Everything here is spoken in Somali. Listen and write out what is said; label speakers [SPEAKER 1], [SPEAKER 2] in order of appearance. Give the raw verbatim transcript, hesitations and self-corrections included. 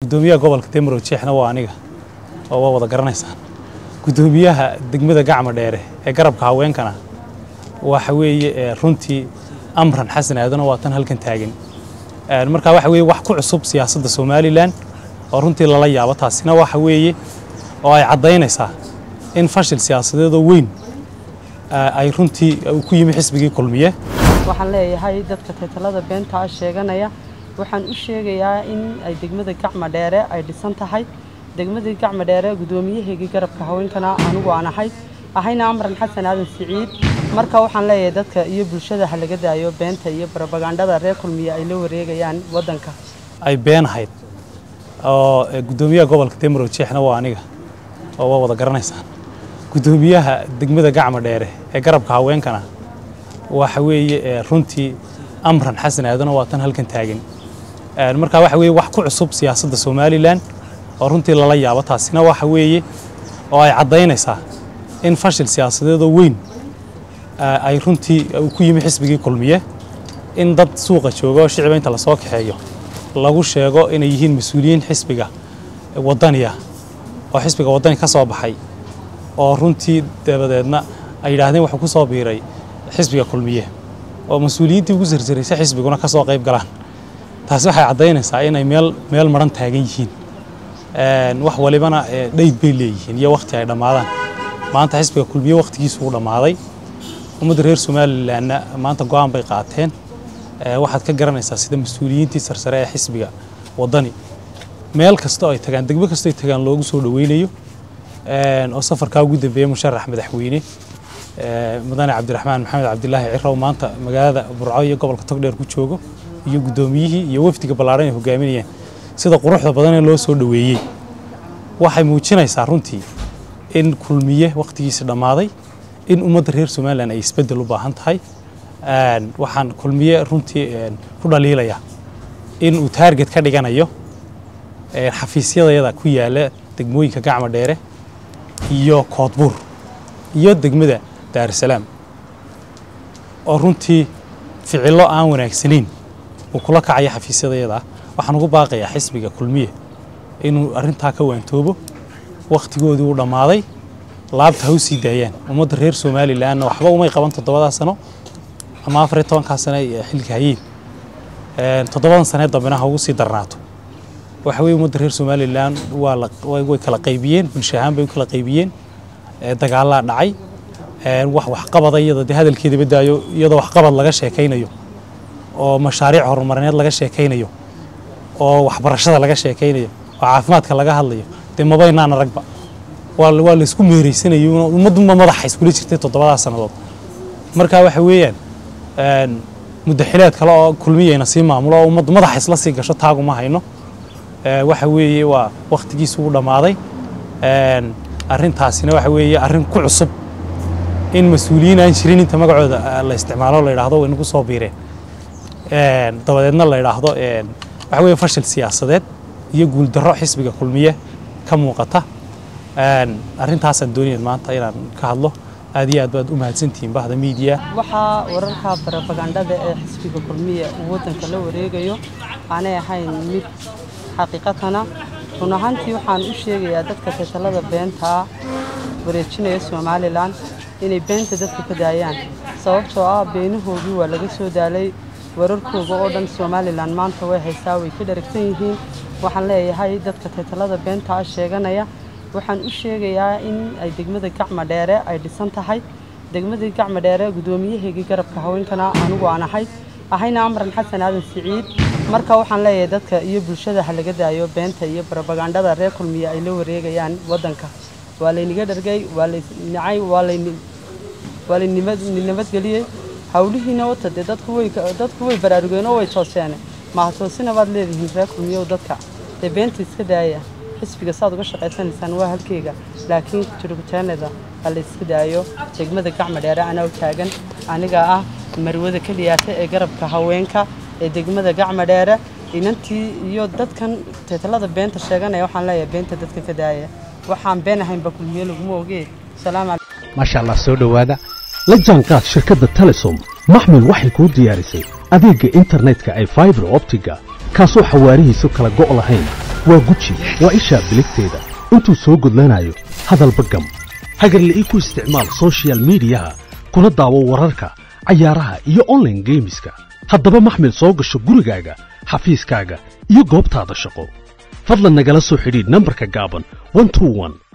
[SPEAKER 1] gudoomiyaha gobolka Temro Jeexna waa aniga oo wada garanaysan gudoomiyaha degmada Gacma Dheere ee garabka haweenkana waxa weeye runtii Amran Xasan Aadan oo tan halkan taagan marka waxa weeye wax ku cusub siyaasadda Soomaaliland oo runtii lala yaabo taasina waxa weeye oo ay cadeynaysaa in fashil siyaasadeed oo weyn ay runtii ku yimi xisbigii kulmiye
[SPEAKER 2] waxaan leeyahay dadka teetalada beenta sheeganaya waxaan u sheegayaa in ay degmada Gacma Dheere ay dhisan tahay degmada Gacma Dheere gudoomiyaheega garabka haweenkana anigu aan ahay ahayna Amran Xasan Aadan Siciid marka waxaan leeyahay dadka iyo bulshada halaga daayo beenta iyo propagandada reer kulmiye ay la wareegayaan wadanka
[SPEAKER 1] ay beenahayd oo gudoomiyaha gobolka Temro Jeexna waa aniga oo wada garanaysan gudoomiyaha degmada Gacma Dheere ee garabka haweenkana waxa weeye runtii Amran Xasan Aadan oo tan halkan taagan marka waxa weeye wax ku cusub siyaasadda Soomaaliland oo runtii lala yaabo taasina waxa weeye oo ay cadeynaysaa in fashil siyaasadeed oo weyn ay runtii ku yimi xisbigii kulmiye in dad suuqa jooga oo shicibinta la soo kaxeeyo lagu sheego inay yihiin mas'uuliyiin xisbiga wadaniga oo xisbiga wadani ka soo baxay oo runtii dabadeedna ay yiraahdeen wax ku soo biiray xisbiga kulmiye oo mas'uuliyiintii ugu sirsirisay xisbiguna ka soo qayb galaan taas waxay cadeynaysaa inay meel meel maran taagan yihiin een wax walibana dheyd bay leeyihiin iyo waqti ay dhamaadaan maanta xisbiga kulmiye waqtigiisu uu dhamaaday ummadda reer Soomaaliland maanta go'aan bay qaateen waxaad ka garanaysaa sida mas'uuliyiintii sarsare ee xisbiga wadani meel kasta ay tagaan degmo kasta ay tagaan loogu soo dhaweynayo een oo safarka ugu dambeeyay musharax madaxweyne ee mudane Cabdiraxmaan Maxamed Cabdilaahi Cirrow maanta magaalada Burco iyo gobolka Togdheer ku joogo iyo gudoomiyihii iyo wafdiga balaaran ee hogaaminayeen sida quruxda badan ee loo soo dhaweeyay waxay muujinaysaa runtii in kulmiye waqtigiisa dhamaaday in ummadda reer Soomaaliland ay isbedel u baahan tahay een waxaan kulmiye runtii ku dhaliilaya in uu target ka dhiganayo ee xafiisyada ku yaala degmooyinka Gacma Dheere iyo Koodbuur iyo degmada Dar es Salaam oo runtii ficilo aan wanaagsaneyn oo kula kacay xafiisyada waxaan ugu baaqayaa xisbiga kulmiye inuu arinta ka waantoobo waqtigoodii uu dhamaaday laabta u sii daayeen ummadda reer Soomaaliland waxba uma qaban toddobaad sano ama afar iyo toban sano ee xilka hayeen ee toddobaad sano dambena ugu sii darnaato waxa weeye ummadda reer Soomaaliland waa la way kala qaybiyeen bulshahaan bay kala qaybiyeen ee dagaal dhacay ee wax wax qabadayada hadalkeeda badaayo iyadoo wax qabad laga sheekaynayo oo mashaariic horumarineed laga sheekaynayo oo waxbarashada laga sheekaynayo oo caafimaadka laga hadlayo deemabaynaan ragba waa waa la isku meereysanayo ummaddu ma madax isku jirtay toddobaad sanadood marka waxa weeyaan een mudaxilaad kale oo kulmiyeyna si maamulo oo ummaddu madax isla sii gasho taagu ma hayno ee waxa weeye waa waqtigiisu uu dhamaaday een arintaasina waxa weeye arin ku cusub in mas'uuliyiin aan jirin inta magacooda la isticmaalo la yiraahdo in ugu soo biireen een dabadeedna la yiraahdo een waxa weeye fashil siyaasadeed iyo guul darro xisbiga kulmiye ka muuqata een arintaas aan doonayay maanta inaan ka hadlo aad iyo aad baad u mahadsantihiin bahda media
[SPEAKER 2] waxa wararka propagandada ee xisbiga kulmiye wadanka la wareegayo aanay ahayn mid xaqiiqatana run ahaantii waxaan u sheegayaa dadka teetalada beenta wareejinaya Soomaaliland inay beenta dadka ka daayaan sababtoo ah beenahoodii waa laga soo daalay wararkooda oo dhan Soomaaliland maanta way haysaa way ka dharagsan yihiin waxaan leeyahay dadka teetalada beenta sheeganaya waxaan u sheegayaa in ay degmada Gacma Dheere ay dhisan tahay degmada Gacma Dheere gudoomiyaheega garabka haweenkana anigu aan ahay ahayna Amran Xasan Aadan Siciid marka waxaan leeyahay dadka iyo bulshada halaga daayo beenta iyo propagandada reer kulmiye ay la wareegayaan wadanka waa la iniga dhargay waa la nacay waa la waa la nimad nimad galiyay hawlihiina wata dadku way dadku way baraarugeen oo way tooseen ma toosina baad leedihiin reer kulmiye dadka ee beenta iska daaya xisbiga saad uga shaqaysanaysan waa halkeega laakiin jiritaanada la iska daayo degmada Gacma Dheere ana u taagan aniga ah marwada kaliyaata ee garabka haweenka ee degmada Gacma Dheere inantii iyo dadkan teetalada beenta sheeganaya waxaan leeyahay beenta dadka ka daaya waxaan beenahayn ba kulmiye lagu moogay salaam
[SPEAKER 3] ma sha Allah soo dhawaada la jaanqaad shirkadda Telesom maxmil waxay ku diyaarisay adeegga internetka ay fiber optiga kaasoo xawaarihiisu kala go'o lahayn waa guji waa ishaa biligteeda intuu soo gudlanayo hadalba gam hagarle ii ku isticmaal social mediyaha kuna daawo wararka cayaaraha iyo online gameska haddaba maxmil soo gasho gurigaaga xafiiskaaga iyo goobtaada shaqo fadlan nagala soo xidhiidh nambarka gaaban one two one